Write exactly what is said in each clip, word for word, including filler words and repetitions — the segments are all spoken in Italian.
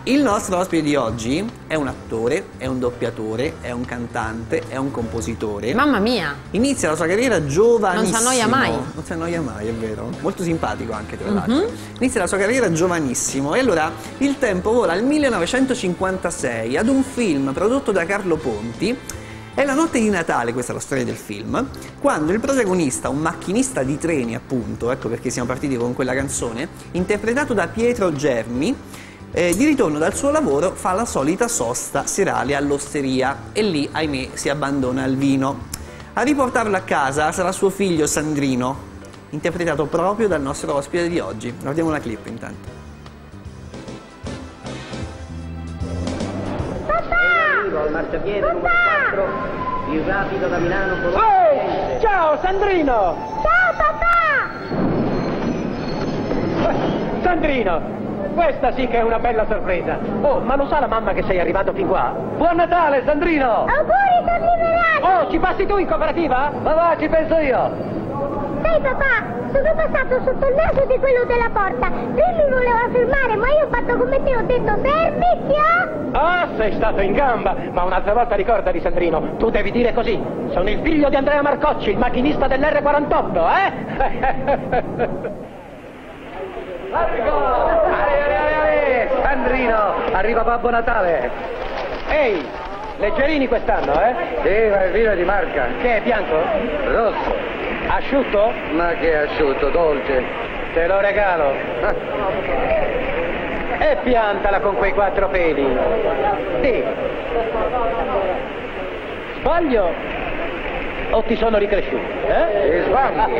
Il nostro ospite di oggi è un attore, è un doppiatore, è un cantante, è un compositore. Mamma mia! Inizia la sua carriera giovanissimo. Non si annoia mai. Non si annoia mai, è vero. Molto simpatico anche, tra l'altro. Mm-hmm. Inizia la sua carriera giovanissimo e allora il tempo vola al millenovecentocinquantasei ad un film prodotto da Carlo Ponti. È la notte di Natale, questa è la storia del film, quando il protagonista, un macchinista di treni appunto, ecco perché siamo partiti con quella canzone, interpretato da Pietro Germi, Eh, di ritorno dal suo lavoro fa la solita sosta serale all'osteria e lì, ahimè, si abbandona al vino. A riportarlo a casa sarà suo figlio Sandrino, interpretato proprio dal nostro ospite di oggi. Guardiamo la clip intanto. Arrivo al marciapiede numero quattro, più rapido da Milano. Ehi! Ciao Sandrino! Ciao papà! Sandrino! Questa sì che è una bella sorpresa. Oh, ma lo sa la mamma che sei arrivato fin qua? Buon Natale, Sandrino! Auguri per liberare! Oh, ci passi tu in cooperativa? Ma va, ci penso io! Sai papà, sono passato sotto il naso di quello della porta. Lui mi voleva fermare, ma io ho fatto come te, ho detto fermiti! Ah, sei stato in gamba! Ma un'altra volta ricordati, Sandrino, tu devi dire così. Sono il figlio di Andrea Marcocci, il macchinista dell'erre quarantotto, eh? Sandrino, arriva Babbo Natale. Ehi, leggerini quest'anno, eh? Sì, ma è vino di marca. Che è bianco? Rosso. Asciutto? Ma che asciutto, dolce. Te lo regalo. E piantala con quei quattro peli. Sì. Sbaglio? O ti sono ricresciuti, eh? E sbagli.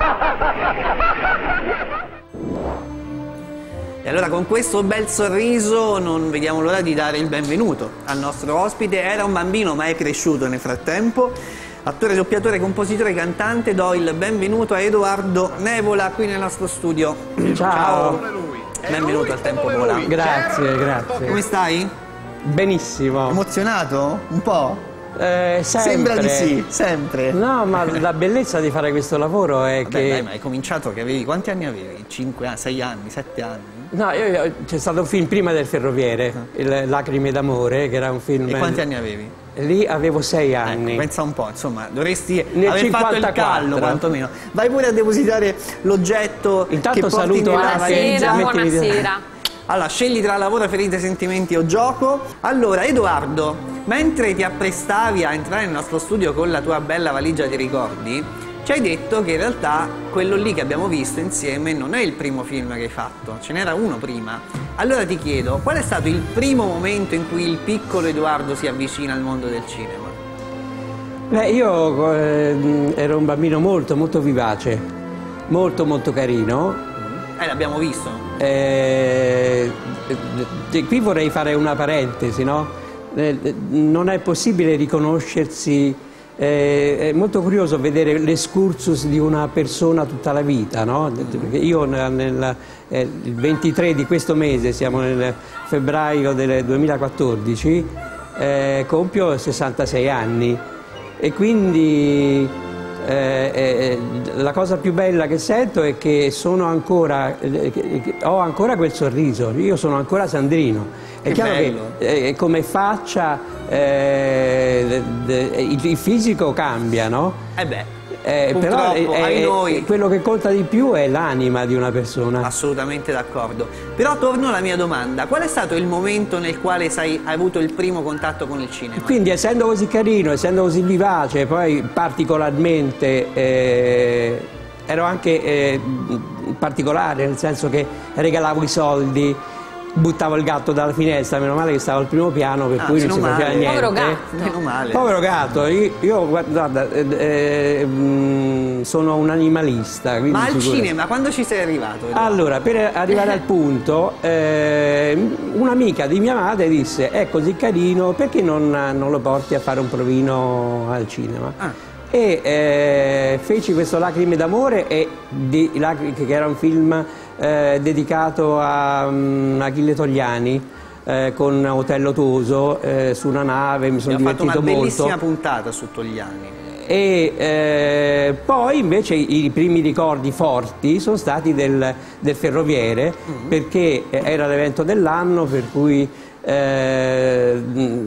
E allora con questo bel sorriso non vediamo l'ora di dare il benvenuto al nostro ospite. Era un bambino ma è cresciuto nel frattempo. Attore, doppiatore, compositore, cantante, do il benvenuto a Edoardo Nevola qui nel nostro studio. Ciao. Ciao. Benvenuto al Tempo Vola. Grazie, grazie. Come stai? Benissimo. Emozionato? Un po'? Eh, sempre. Sembra di sì, sempre. No, ma la bellezza di fare questo lavoro è Vabbè, che... dai, ma hai cominciato che avevi... Quanti anni avevi? cinque, sei anni, sette anni? No, io, c'è stato un film prima del Ferroviere, il Lacrime d'amore, che era un film... E quanti anni avevi? Lì avevo sei anni. Ecco, pensa un po', insomma, dovresti Nel aver fatto il callo quantomeno. Vai pure a depositare l'oggetto Intanto che porti saluto nella anche- valigia. Buonasera, buonasera. Allora, scegli tra lavoro, ferite, sentimenti o gioco. Allora, Edoardo, mentre ti apprestavi a entrare nel nostro studio con la tua bella valigia di ricordi, ci hai detto che in realtà quello lì che abbiamo visto insieme non è il primo film che hai fatto, ce n'era uno prima. Allora ti chiedo, qual è stato il primo momento in cui il piccolo Edoardo si avvicina al mondo del cinema? Beh, io eh, ero un bambino molto, molto vivace, molto, molto carino. Eh, l'abbiamo visto. Eh, eh, qui vorrei fare una parentesi, no? Eh, non è possibile riconoscersi, eh, è molto curioso vedere l'escursus di una persona tutta la vita, no? Perché io nel, nel, eh, il ventitré di questo mese, siamo nel febbraio del duemilaquattordici, eh, compio sessantasei anni e quindi... Eh, eh, la cosa più bella che sento è che sono ancora, eh, che ho ancora quel sorriso, io sono ancora Sandrino. È che chiaro bello. che eh, come faccia eh, il, il fisico cambia, no? Eh beh, Eh, però purtroppo, è, ai è, noi. quello che conta di più è l'anima di una persona. Assolutamente d'accordo. Però torno alla mia domanda, qual è stato il momento nel quale sai, hai avuto il primo contatto con il cinema? Quindi essendo così carino, essendo così vivace, poi particolarmente eh, ero anche eh, particolare, nel senso che regalavo i soldi, buttavo il gatto dalla finestra, meno male che stavo al primo piano, per Ah, cui non si meno faceva male. niente. Povero gatto. Meno male. Povero gatto, io, io guarda, eh, eh, mh, sono un animalista. quindi Ma al sicuro- cinema, quando ci sei arrivato? Edoardo? Allora, per arrivare al punto, eh, un'amica di mia madre disse: è così carino, perché non, non lo porti a fare un provino al cinema? Ah. E eh, feci questo Lacrime d'amore, e di, che era un film eh, dedicato a um, Achille Togliani, eh, con Otello Toso eh, su una nave, mi sono divertito molto. Abbiamo fatto una bellissima puntata su Togliani. E eh, poi invece i primi ricordi forti sono stati del, del Ferroviere, mm-hmm. perché era l'evento dell'anno per cui eh,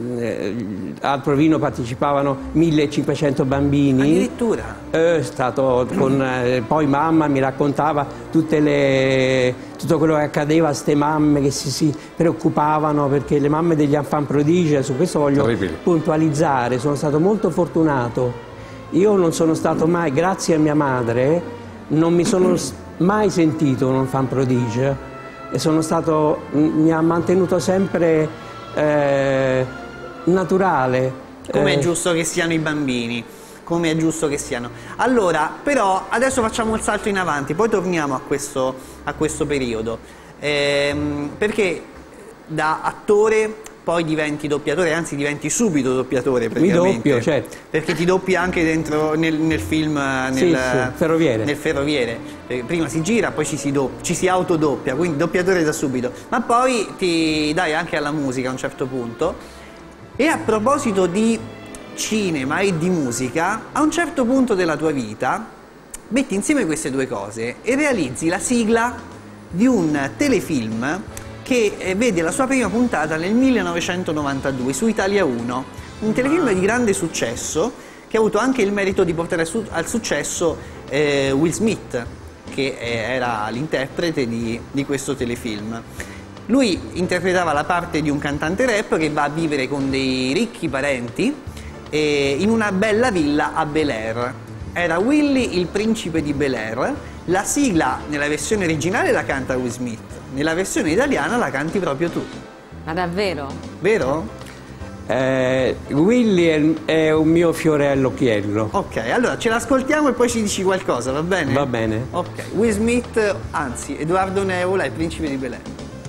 al Provino partecipavano millecinquecento bambini. Addirittura? È stato con, eh, poi mamma mi raccontava tutte le, tutto quello che accadeva a ste mamme che si, si preoccupavano, perché le mamme degli enfant prodige, su questo voglio Terribile. puntualizzare, sono stato molto fortunato. Io non sono stato mai, grazie a mia madre, non mi sono mai sentito un enfant prodige e sono stato, mi ha mantenuto sempre eh, naturale. Come eh. è giusto che siano i bambini, come è giusto che siano. Allora, però, adesso facciamo il salto in avanti, poi torniamo a questo, a questo periodo, ehm, perché da attore poi diventi doppiatore, anzi diventi subito doppiatore praticamente. Mi doppio, certo. Perché ti doppi anche dentro nel, nel film, nel, sì, sì, ferroviere. nel Ferroviere. Prima si gira, poi ci si, ci si autodoppia, quindi doppiatore da subito. Ma poi ti dai anche alla musica a un certo punto. E a proposito di cinema e di musica, a un certo punto della tua vita metti insieme queste due cose e realizzi la sigla di un telefilm che vede la sua prima puntata nel millenovecentonovantadue su Italia uno, un telefilm di grande successo che ha avuto anche il merito di portare su al successo eh, Will Smith, che era l'interprete di, di questo telefilm. Lui interpretava la parte di un cantante rap che va a vivere con dei ricchi parenti eh, in una bella villa a Bel Air. Era Willy il principe di Bel Air. La sigla nella versione originale la canta Will Smith, nella versione italiana la canti proprio tu. Ma davvero? Vero? Eh, Willy è, è un mio fiore all'occhiello. Ok, allora ce l'ascoltiamo e poi ci dici qualcosa, va bene? Va bene. Ok, Will Smith, anzi Edoardo Nevola, il principe di Bel Air.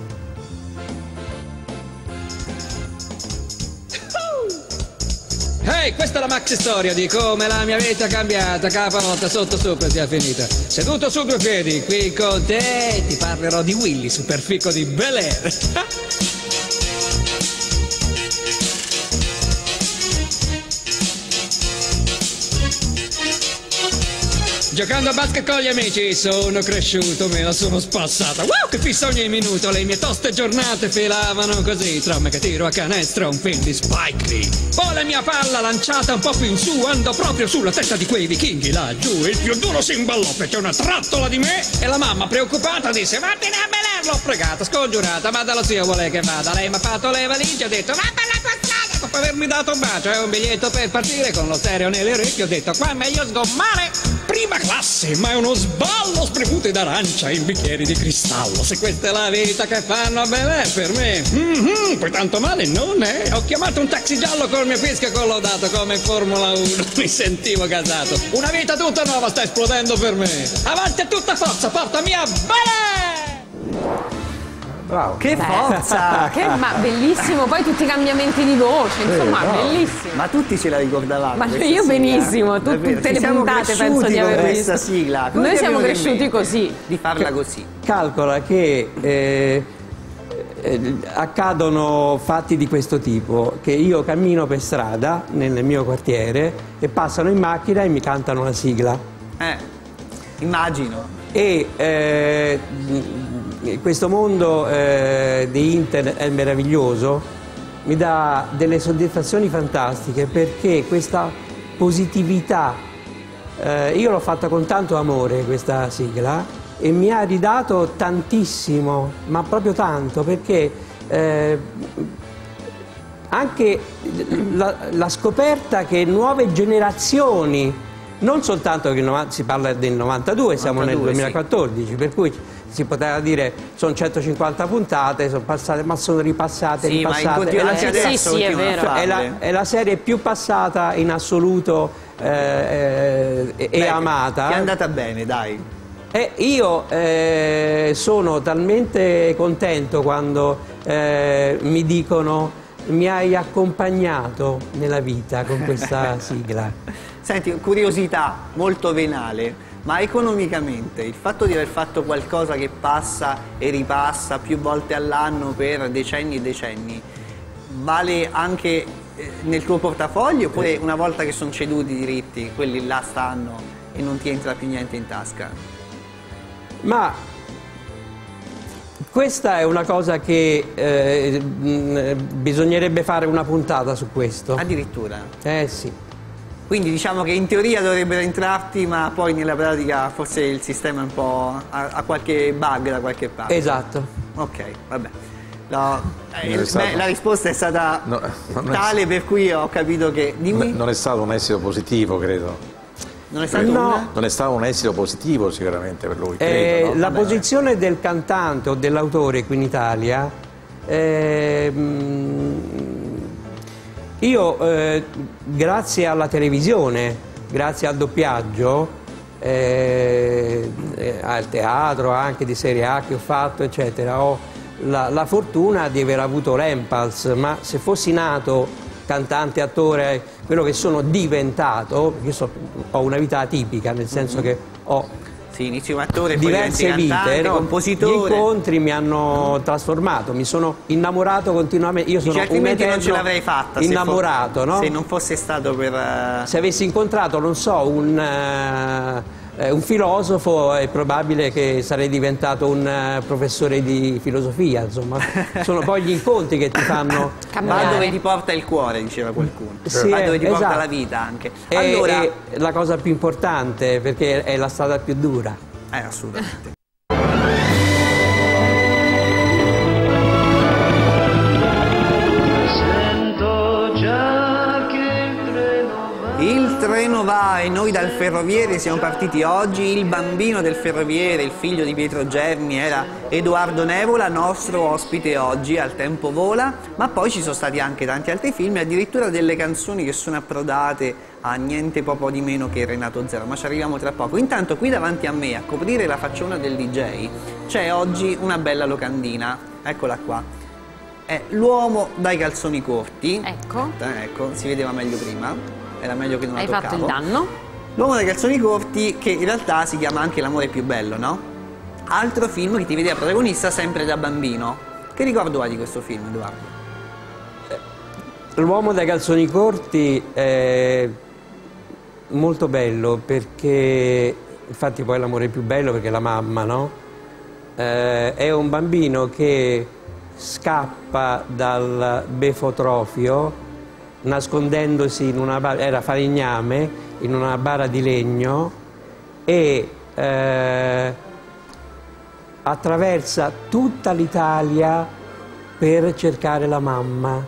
Ehi, hey, questa è la maxi storia di come la mia vita è cambiata, capovolta sotto sopra sia finita. Seduto su due piedi, qui con te ti parlerò di Willy, superfico di Bel Air. Giocando a basket con gli amici sono cresciuto, me la sono spassata. Wow, che fissa ogni minuto, le mie toste giornate filavano così. Tra me che tiro a canestro un film di Spike Lee. Poi la mia palla lanciata un po' più in su, andò proprio sulla testa di quei vichinghi laggiù. Il più duro si imballò, fece una trattola di me e la mamma preoccupata disse: vattene a Bel Air. L'ho pregata, scongiurata, ma dallo zio vuole che vada. Lei mi ha fatto le valigie, ha detto: va per la tua strada, dopo avermi dato un bacio e un biglietto per partire con lo stereo nelle orecchie. Ho detto: qua è meglio sgommare. Prima classe, ma è uno sballo, spremute d'arancia in bicchieri di cristallo. Se questa è la vita che fanno a Bel Air per me, mm-hmm, poi tanto male non è. Ho chiamato un taxi giallo col mio fischio collaudato come in Formula uno, mi sentivo gasato. Una vita tutta nuova sta esplodendo per me. Avanti a tutta forza, portami a Bel Air! Bravo. Che forza! Che, ma bellissimo, poi tutti i cambiamenti di voce, insomma, eh, bellissimo. Ma tutti ce la ricordavamo. Ma io sigla. benissimo, tu, tutte le puntate penso di aver visto questa sigla. Come Noi siamo cresciuti così. Di farla così. Calcola che eh, eh, accadono fatti di questo tipo, che io cammino per strada nel mio quartiere e passano in macchina e mi cantano la sigla. Eh, immagino. E eh, questo mondo eh, di internet è meraviglioso, mi dà delle soddisfazioni fantastiche, perché questa positività, eh, io l'ho fatta con tanto amore questa sigla e mi ha ridato tantissimo, ma proprio tanto, perché eh, anche la, la scoperta che nuove generazioni, non soltanto che si parla del novantadue, siamo nel duemilaquattordici, sì. Per cui si poteva dire sono centocinquanta puntate, sono passate, ma sono ripassate, sì, ripassate. Ma è, la serie, sì, sì, è, vero. è, la, è la serie più passata in assoluto eh, eh, e Beh, amata. Ti è andata bene, dai. E io eh, sono talmente contento quando eh, mi dicono: mi hai accompagnato nella vita con questa sigla. Senti, curiosità molto venale, Ma economicamente, il fatto di aver fatto qualcosa che passa e ripassa più volte all'anno per decenni e decenni, vale anche eh, nel tuo portafoglio, oppure una volta che sono ceduti i diritti, quelli là stanno e non ti entra più niente in tasca? Ma questa è una cosa che eh, bisognerebbe fare una puntata su questo. Addirittura? Eh sì. Quindi diciamo che in teoria dovrebbero entrarti, ma poi nella pratica forse il sistema è un po' ha, ha qualche bug da qualche parte. Esatto. Ok, vabbè. No, eh, stato... beh, la risposta è stata no, tale è... per cui ho capito che... Dimmi. Non è stato un esito positivo, credo. Non è stato, no. una... non è stato un esito positivo sicuramente per lui, eh, credo, no? La Vabbè, posizione vabbè. del cantante o dell'autore qui in Italia, eh, io eh, grazie alla televisione, grazie al doppiaggio, eh, al teatro anche di serie A che ho fatto eccetera, ho la, la fortuna di aver avuto l'Empals, ma se fossi nato cantante, attore, quello che sono diventato, io so, ho una vita atipica, nel senso che ho sì, inizi come attore, diverse poi vite, cantante, no? compositore. Gli incontri mi hanno trasformato, mi sono innamorato continuamente. Io sono Dice, altrimenti un non ce l'avrei fatta innamorato, se, no? se non fosse stato per uh... se avessi incontrato, non so, un uh, un filosofo, è probabile che sarei diventato un uh, professore di filosofia, insomma. Sono poi gli incontri che ti fanno va dove ti porta il cuore, diceva qualcuno. Sì, va dove ti esatto. porta la vita anche. E, allora è la cosa più importante, perché è la strada più dura. Eh, assolutamente. Il treno va e noi dal ferroviere siamo partiti oggi. Il bambino del ferroviere, il figlio di Pietro Germi, era Edoardo Nevola, nostro ospite oggi al Tempo Vola, ma poi ci sono stati anche tanti altri film e addirittura delle canzoni che sono approdate a niente poco di meno che Renato Zero, ma ci arriviamo tra poco. Intanto qui davanti a me, a coprire la facciona del D J, c'è oggi una bella locandina, eccola qua. È l'uomo dai calzoni corti. Ecco. Eh, ecco, si vedeva meglio prima. Era meglio che non Hai la toccavo. fatto il danno. L'uomo dai calzoni corti, che in realtà si chiama anche L'amore più bello, no? Altro film che ti vedeva protagonista sempre da bambino. Che ricordo hai di questo film, Edoardo? L'uomo dai calzoni corti è molto bello perché, infatti poi l'amore più bello perché la mamma, no? Eh, è un bambino che scappa dal befotrofio nascondendosi in una bara, era falegname, in una bara di legno e eh, attraversa tutta l'Italia per cercare la mamma,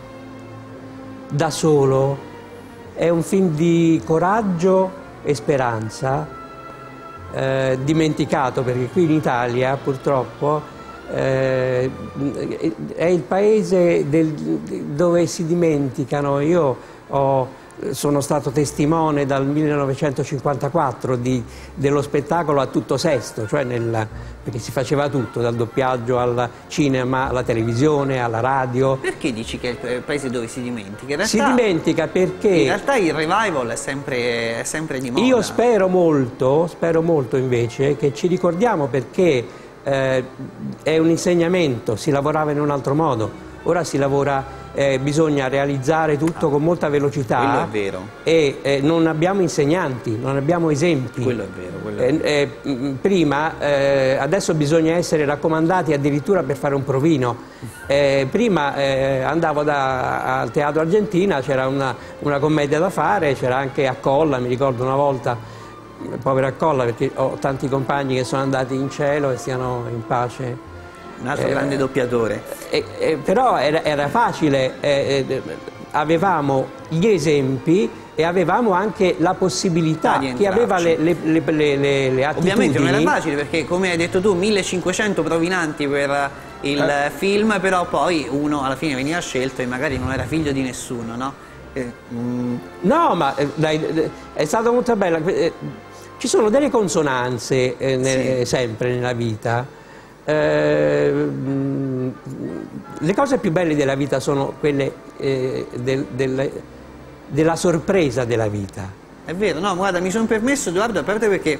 da solo. È un film di coraggio e speranza, eh, dimenticato perché qui in Italia purtroppo Eh, è il paese del, dove si dimenticano. Io ho, sono stato testimone dal millenovecentocinquantaquattro di, dello spettacolo a tutto sesto, cioè nel, perché si faceva tutto, dal doppiaggio al cinema, alla televisione, alla radio. Perché dici che è il paese dove si dimentica? In realtà, si dimentica perché in realtà il revival è sempre, è sempre di moda. Io spero molto, spero molto invece che ci ricordiamo, perché Eh, è un insegnamento, si lavorava in un altro modo, ora si lavora, eh, bisogna realizzare tutto ah, con molta velocità. Quello è vero. E eh, non abbiamo insegnanti, non abbiamo esempi. Quello è vero. Quello è vero. Eh, eh, prima, eh, adesso bisogna essere raccomandati addirittura per fare un provino. Eh, prima eh, andavo da, al Teatro Argentina, c'era una, una commedia da fare, c'era anche Accolla, mi ricordo una volta. Povera Accolla, perché ho tanti compagni che sono andati in cielo e stiano in pace. Un altro eh, grande doppiatore. Eh, eh, però era, era facile, eh, eh, avevamo gli esempi e avevamo anche la possibilità, chi aveva le, le, le, le, le attitudini. Ovviamente non era facile perché, come hai detto tu, millecinquecento provinanti per il eh. film, però poi uno alla fine veniva scelto e magari non era figlio di nessuno, no? Eh, mm. No, ma eh, dai, è stata molto bella. Eh, Ci sono delle consonanze eh, ne, sì. sempre nella vita. Eh, mh, le cose più belle della vita sono quelle eh, del, del, della sorpresa della vita. È vero, no, guarda, mi sono permesso, Edoardo, a parte perché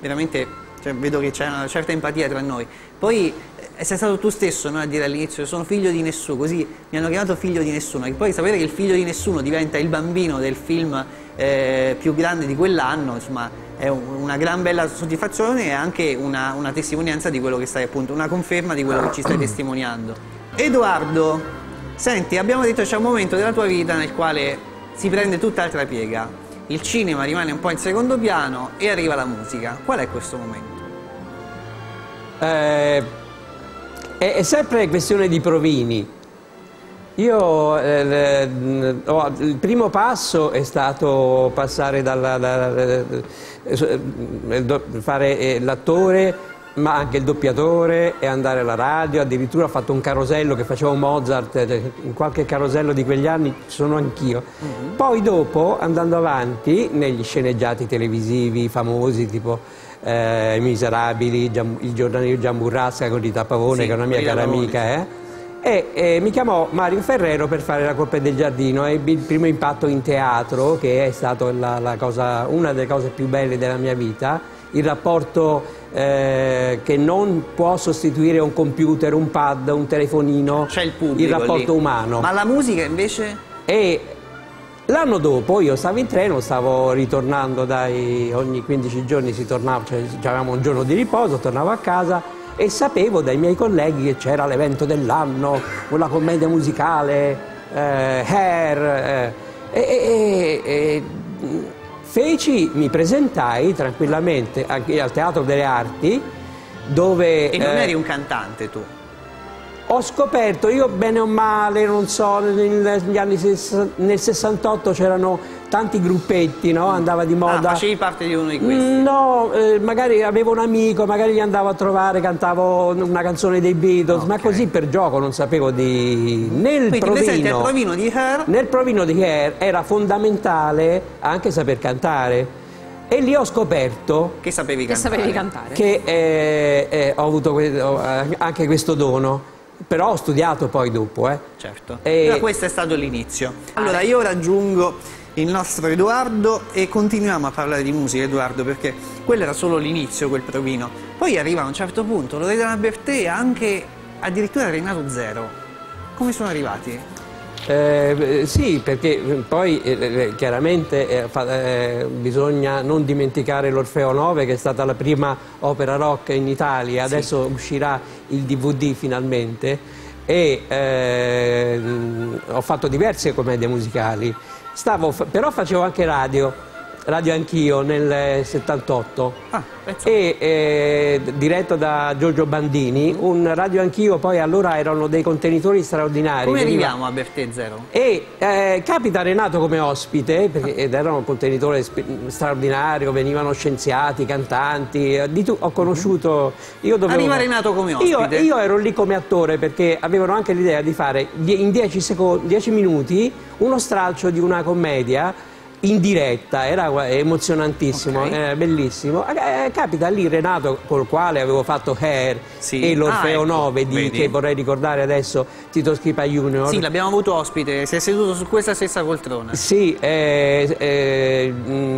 veramente, cioè, vedo che c'è una certa empatia tra noi. Poi eh, sei stato tu stesso, no, a dire all'inizio sono figlio di nessuno, così mi hanno chiamato figlio di nessuno, e poi sapere che il figlio di nessuno diventa il bambino del film eh, più grande di quell'anno, insomma, è un, una gran bella soddisfazione e anche una, una testimonianza di quello che stai, appunto, una conferma di quello che ci stai testimoniando. Edoardo, senti, abbiamo detto c'è un momento della tua vita nel quale si prende tutt'altra piega, il cinema rimane un po' in secondo piano e arriva la musica. Qual è questo momento? Eh, è, è sempre questione di provini. Io eh, oh, il primo passo è stato passare dalla, da, da, fare eh, l'attore, ma anche il doppiatore, e andare alla radio. Addirittura ho fatto un carosello che facevo Mozart, in qualche carosello di quegli anni ci sono anch'io. Mm-hmm. Poi dopo, andando avanti negli sceneggiati televisivi famosi tipo eh, I Miserabili, Gian, il giornalino Gian Burrasca con Rita Pavone, sì, che è una mia cara Pavone, amica, sì. eh? E eh, mi chiamò Mario Ferrero per fare La colpa del giardino, e il primo impatto in teatro, che è stato la, la cosa, una delle cose più belle della mia vita, il rapporto eh, che non può sostituire un computer, un pad, un telefonino, c'è il pubblico, il rapporto lì. umano. Ma la musica invece? E l'anno dopo io stavo in treno, stavo ritornando dai, ogni quindici giorni si tornava, cioè avevamo un giorno di riposo, tornavo a casa e sapevo dai miei colleghi che c'era l'evento dell'anno, una commedia musicale, eh, Hair, eh, e, e, e feci, mi presentai tranquillamente anche al Teatro delle Arti, dove... E non eh, eri un cantante tu? Ho scoperto, io bene o male, non so, negli anni nel sessantotto c'erano tanti gruppetti, no? Andava di moda. Ah, facevi parte di uno di questi? No, eh, magari avevo un amico, magari gli andavo a trovare, cantavo una canzone dei Beatles, okay. Ma così per gioco, non sapevo di... Nel Quindi provino, il provino di Hair? Nel provino di Hair era fondamentale anche saper cantare. E lì ho scoperto che sapevi che cantare, sapevi cantare. che eh, eh, ho avuto que ho, eh, anche questo dono. Però ho studiato poi dopo, eh. Certo. E... Però questo è stato l'inizio. Allora io raggiungo il nostro Edoardo e continuiamo a parlare di musica, Edoardo, perché quello era solo l'inizio, quel provino. Poi arriva a un certo punto Loredana Bertè e anche addirittura Renato Zero. Come sono arrivati? Eh, sì, perché poi eh, chiaramente eh, fa, eh, bisogna non dimenticare l'Orfeo nove, che è stata la prima opera rock in Italia, adesso sì. Uscirà il D V D finalmente, e eh, ho fatto diverse commedie musicali. Stavo, però facevo anche radio, radio anch'io nel settantotto, ah, e eh, diretto da Giorgio Bandini, un radio anch'io, poi allora erano dei contenitori straordinari. Come veniva... arriviamo a Bertè Zero? E eh, capita Renato come ospite, perché, ed era un contenitore straordinario, venivano scienziati, cantanti, di tu, ho conosciuto... Io dovevo... Arriva Renato come ospite? Io, io ero lì come attore, perché avevano anche l'idea di fare in dieci secondi, dieci minuti uno stralcio di una commedia in diretta, era emozionantissimo, okay. Era bellissimo. Eh, capita lì Renato, col quale avevo fatto Hair, sì. E l'Orfeo ah, ecco. nove di, che vorrei ricordare adesso, Tito Schipa Junior. Sì, l'abbiamo avuto ospite, si è seduto su questa stessa poltrona. Sì, eh, eh,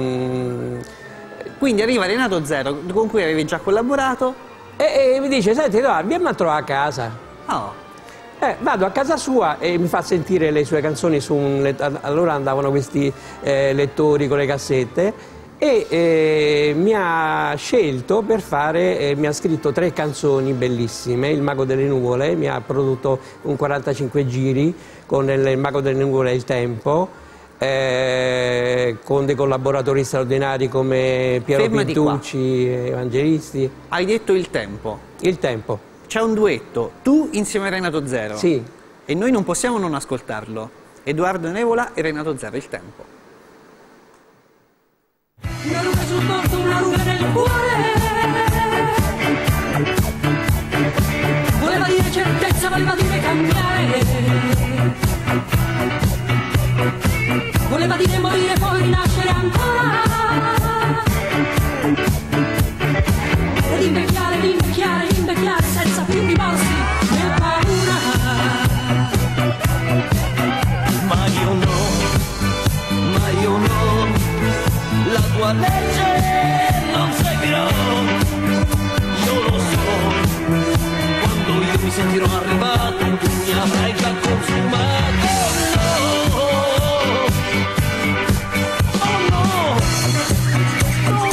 mm, quindi arriva Renato Zero, con cui avevi già collaborato, e, e mi dice: senti, no, vieni a trovare a casa. Oh. Eh, vado a casa sua e mi fa sentire le sue canzoni su un... Allora andavano questi eh, lettori con le cassette, e eh, mi ha scelto per fare, eh, mi ha scritto tre canzoni bellissime. Il Mago delle Nuvole, mi ha prodotto un quarantacinque giri con il, il Mago delle Nuvole e Il Tempo, eh, con dei collaboratori straordinari come Piero Fermati Pintucci e Evangelisti. Hai detto Il Tempo. Il Tempo. C'è un duetto, tu insieme a Renato Zero. Sì. E noi non possiamo non ascoltarlo. Edoardo Nevola e Renato Zero, Il Tempo. Una ruga sul volto, una ruga nel cuore. Voleva dire certezza, voleva dire cambiare. Voleva dire morire, poi rinascere ancora. Ed invecchiare, invecchiare, invecchiare senza più rimorsi né paura. Ma io no, ma io no, la tua legge non seguirò. sentirò arrivato, tu mi avrai già consumato. Oh no, oh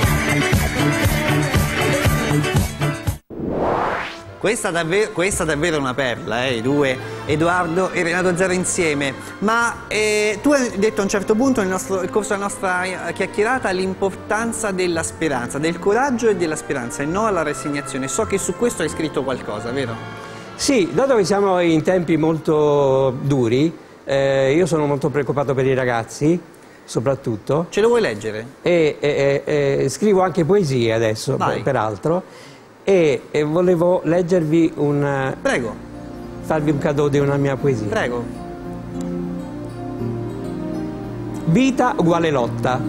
no. Questa davvero, questa davvero è una perla, eh, i due, Edoardo e Renato Zero insieme. Ma eh, tu hai detto a un certo punto nel, nostro, nel corso della nostra chiacchierata l'importanza della speranza, del coraggio e della speranza e no alla rassegnazione. So che su questo hai scritto qualcosa, vero? Sì, dato che siamo in tempi molto duri, eh, io sono molto preoccupato per i ragazzi, soprattutto. Ce lo vuoi leggere? E, e, e, e scrivo anche poesie adesso, per, peraltro. E, e volevo leggervi un... Prego. Farvi un cadeau di una mia poesia. Prego. Vita uguale lotta.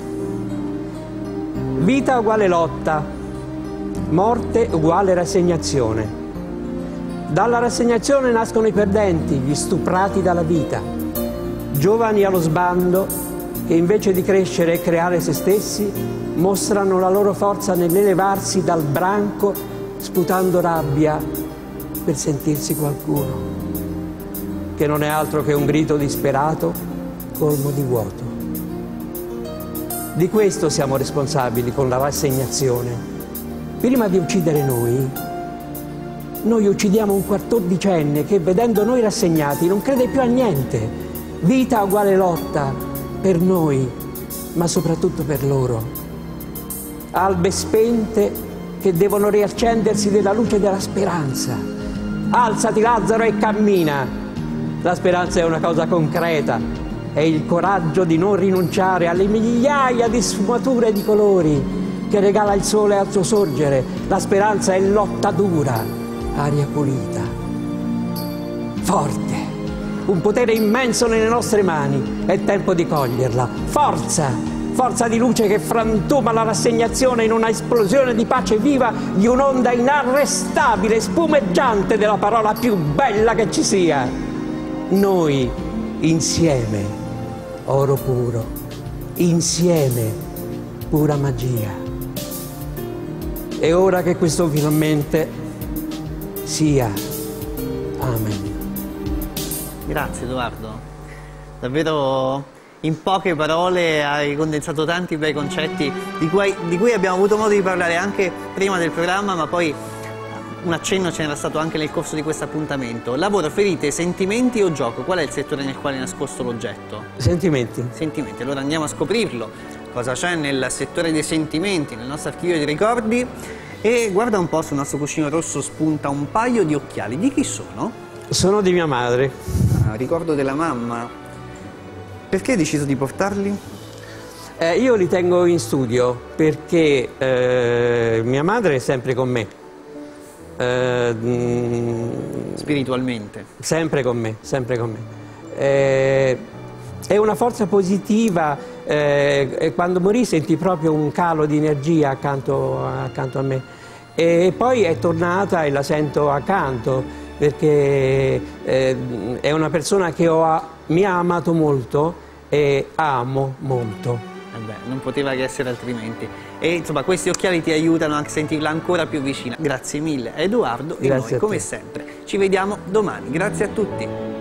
Vita uguale lotta. Morte uguale rassegnazione. Dalla rassegnazione nascono i perdenti, gli stuprati dalla vita. Giovani allo sbando che invece di crescere e creare se stessi mostrano la loro forza nell'elevarsi dal branco sputando rabbia per sentirsi qualcuno, che non è altro che un grido disperato colmo di vuoto. Di questo siamo responsabili con la rassegnazione. Prima di uccidere noi, noi uccidiamo un quattordicenne che vedendo noi rassegnati non crede più a niente. Vita uguale lotta per noi, ma soprattutto per loro. Albe spente che devono riaccendersi nella luce della speranza. Alzati Lazzaro e cammina. La speranza è una cosa concreta, è il coraggio di non rinunciare alle migliaia di sfumature di colori che regala il sole al suo sorgere. La speranza è lotta dura, aria pulita, forte, un potere immenso nelle nostre mani. È tempo di coglierla. Forza! Forza di luce che frantuma la rassegnazione in una esplosione di pace viva, di un'onda inarrestabile, spumeggiante della parola più bella che ci sia. Noi, insieme, oro puro, insieme, pura magia. E ora che questo finalmente sia. Amen. Grazie Edoardo. Davvero... in poche parole hai condensato tanti bei concetti di cui, di cui abbiamo avuto modo di parlare anche prima del programma, ma poi un accenno ce n'era stato anche nel corso di questo appuntamento. Lavoro, ferite, sentimenti o gioco? Qual è il settore nel quale è nascosto l'oggetto? Sentimenti. Sentimenti, allora andiamo a scoprirlo. Cosa c'è nel settore dei sentimenti, nel nostro archivio di ricordi? E guarda un po', sul nostro cuscino rosso spunta un paio di occhiali. Di chi sono? Sono di mia madre. Ah, ricordo della mamma. Perché hai deciso di portarli? Eh, io li tengo in studio perché eh, mia madre è sempre con me. Eh, Spiritualmente? Sempre con me, sempre con me. Eh, è una forza positiva, eh, e quando morì sentì proprio un calo di energia accanto, accanto a me. E poi è tornata e la sento accanto perché eh, è una persona che ho, mi ha amato molto e amo molto. Eh beh, non poteva che essere altrimenti. E insomma questi occhiali ti aiutano a sentirla ancora più vicina. Grazie mille a Edoardo e Grazie noi come sempre ci vediamo domani. Grazie a tutti.